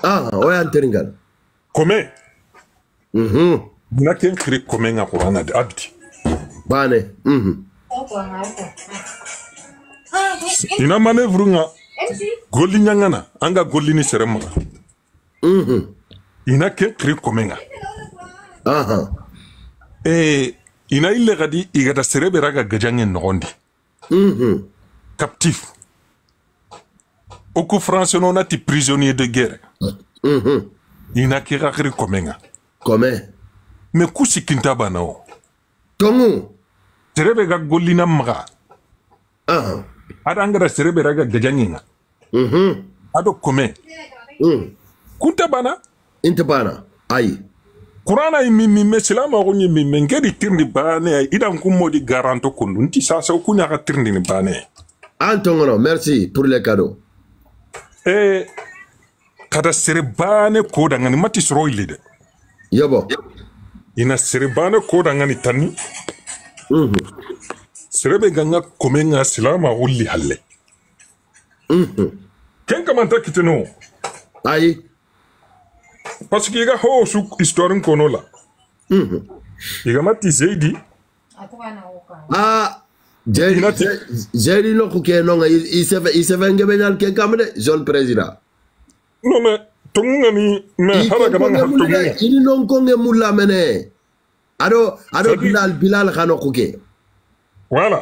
Ah, ouais, Anteringal. Comment? N'a qu'un cri commun à Corana d'habit. Bane. Il a manœuvre Goliniangana, Anga Golini Serema. Il n'a qu'un cri commun. Ah. Et il a il a dit, il a cereberaga Gajangen Rondi. Captif. Au coup français, on a été prisonnier de guerre. Il n'a qu'un cri commun. Comment? Mais Koussi Kintabanao. Tomu. Cerebega Golina Mra. Ah. Adangara Cereberaga Gajanina. Ado Come. Kuntabana? Intabana. Aïe. Kurana imimi mesilama kunyi mimi ngeri tirni bane idan kumodi garanto kundu nti sasa kunya ka tirni ni bane. Antongono, merci pour les cadeaux. Kada serebane koda ngani mati soro ilide. Yabo. Ina serebane koda ngani tani. Serebe ganga komenga silama uli halle. Kenka manta kiteno. Aïe. Parce qu'il y a une histoire qu'on a. Il y a mati Zeidi. Ah, Zeidi no kuke no il se fait ngebenal ke kamde jeune président. Non mais tonga ni mais haraga man tonga. Il non konge mulla mene. Ado Bilal khano kuke. Voilà.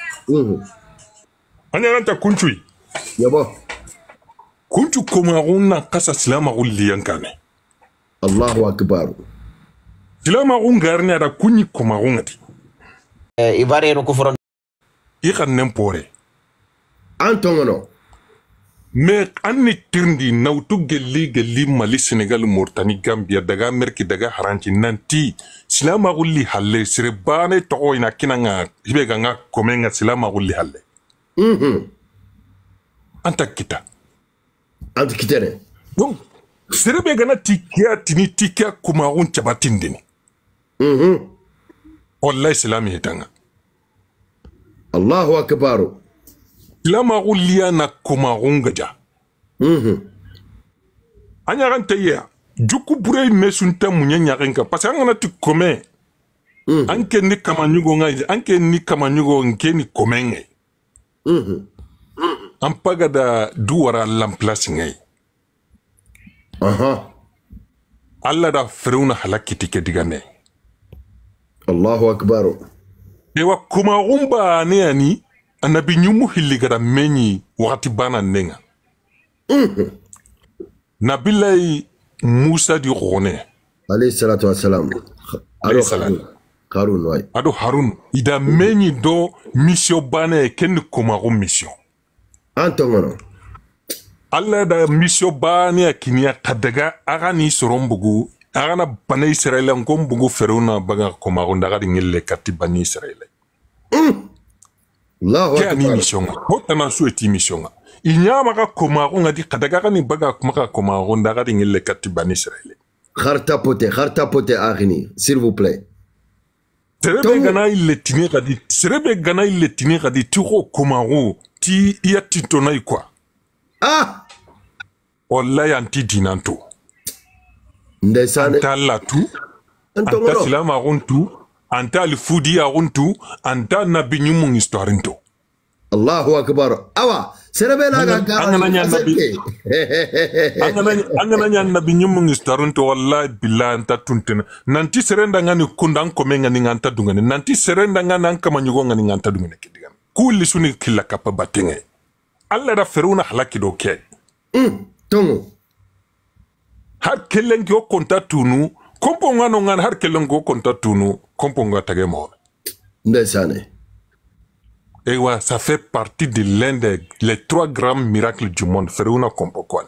Anya anta kunchui. Yabo. Kunchu komaruna kasa silama uli yankane. Allahu akbar. Silama ungarni ada kunyi komarungati. Ibare no kufron. Ika nempore. Antongono. Mais anni tirndi nautu gelli Mali Senegal Mauritanie Gambia daga Merki daga Haranchi nanti silama uli halle sirebane toko ina kinanga hibega nga komenga silama uli halle. Anta kita. Anta kitene. Donc serebe gana tikia kumarun chabatindini. Wallahi silami hitanga. Allahu akbar. Silama ulia na kumarun gaja. Anya rante ya. Juku bure mesunta munye nyarenka. Parce que tu kome. Anke ni kamanyugo ngai. Anke ni kamanyugo nke ni komenge. Ampaga da duwara lamplasi ngai. Allah da fereuna halakiti ke digane. Allahu akbar. Ewa kumarumba ane ani anabi nyumu hiligara menyi wakati bana nenga. Nabilai Musa di Rone. Alayhi salatu wassalam. Alayhi salam. Harun way. Ado Harun ida menyi do mission bana ken kumarum mission. Antongono. Allah da mission bana kinia kadaga agani sorombugu agana bana Israel ngombugu feruna baga kumarum daga ngille kati bani Israel. Allahu akbar. Kani mission. Hotana sueti mission. Inyama ka kumarum ngadi kadaga ni baga kumaka kumarum daga ngille kati bani Israel. Kharta pote agni, s'il vous plaît. Serebe gana ile tini kadi tiko kumaru ti iya titona ikwa. Ah! Wallahi anti dinanto. Ndesane. Anta latu, anta silama runtu, anta alfudi runtu, anta nabinyumu historinto. Allahu akbar. Awa, serebe laga Angana nabinyumu historinto wallahi billahi anta tuntena. Nanti serenda ngani kundan komenga ni nganta dungane. Nanti serenda ngani ankama nyugonga ni nganta dungane kidigan. Kuli suni kila kapa batenge. Allah da feruna halaki do ke. Tongo. Har kelengi o konta tunu, kompo ngano ngan har kelengi o konta tunu, kompo nga tage mo. Ndesane. Ewa, ça fait partie de l'un des les 3 grands miracles du monde. Feruna kompo kwan.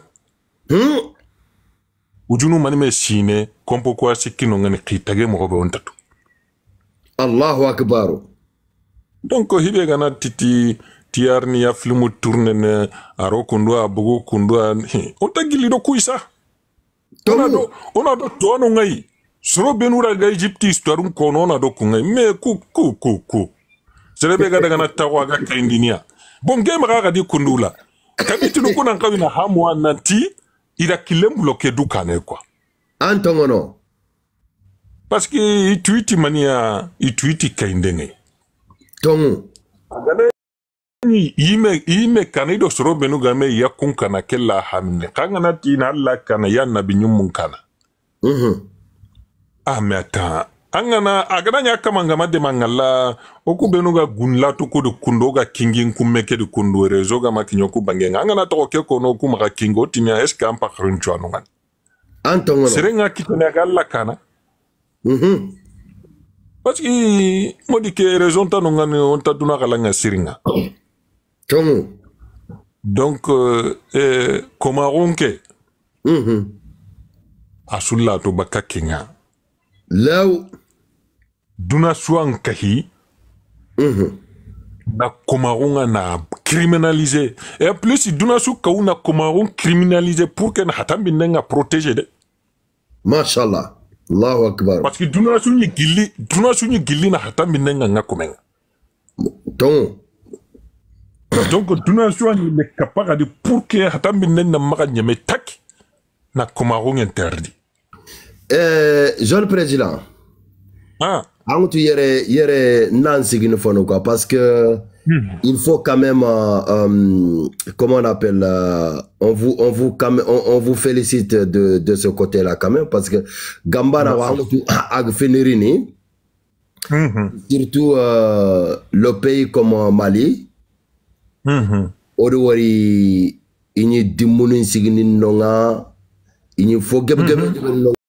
Ujunu manime sine, kompo kwa sikino ngani kitage mo be ontatu. Allahu akbar. Donc hibe gana titi tiarni ya filmu tourne ne aro kundua bugu kundua onta gilido kuisa. Ona do tono ngai. Soro benura ga Egypte histoire kono na do kungai me ku. Serebe ga daga na tawa ga kaindinia. Bon game ga di kundula. Kabiti no kuna kawina hamwa nanti il a kilem bloqué du kane quoi. Antongono. Parce que il tweet mania, il tweet kaindenge. Tongu. Ime kane do soro benu game ya kunkana kella hamne. Kangana tina alla kana ya nabi nyumun kana. Ah mais attends. Angana agana nya kamanga de mangala oku benu ga gunla to ko de kundo ga kingin kummeke de kundo rezo ga makinyoku bangenga. Angana to ke ko no kuma ga kingo tinya eska ampa khruncho anongan. Antongono. Serenga kitone ga alla kana. Parce que modi ke raison ta no ngane on ta duna kala nga siringa. Tongu. Donc komaronke. Asulla to baka kinga. Law Duna suan kahi. Na komaronga na criminaliser. Et en plus duna su kaou na komaron criminaliser pour que na hatambi nenga protéger de. Mashallah. Allahu Akbar. Parce que duna su ni gilli na hatambi nenga nga komenga. Tongu. Donc duna su ni le kapara de pour que hatambi nenga maga nyame tak na komaron interdit. Jeune président. Ah. Tu yere Nancy quoi, parce que il faut quand même comment on appelle on vous félicite de ce côté là quand même parce que Gambara Agfenirini surtout le pays comme Mali Odori ini dimunin siginin nonga ini faut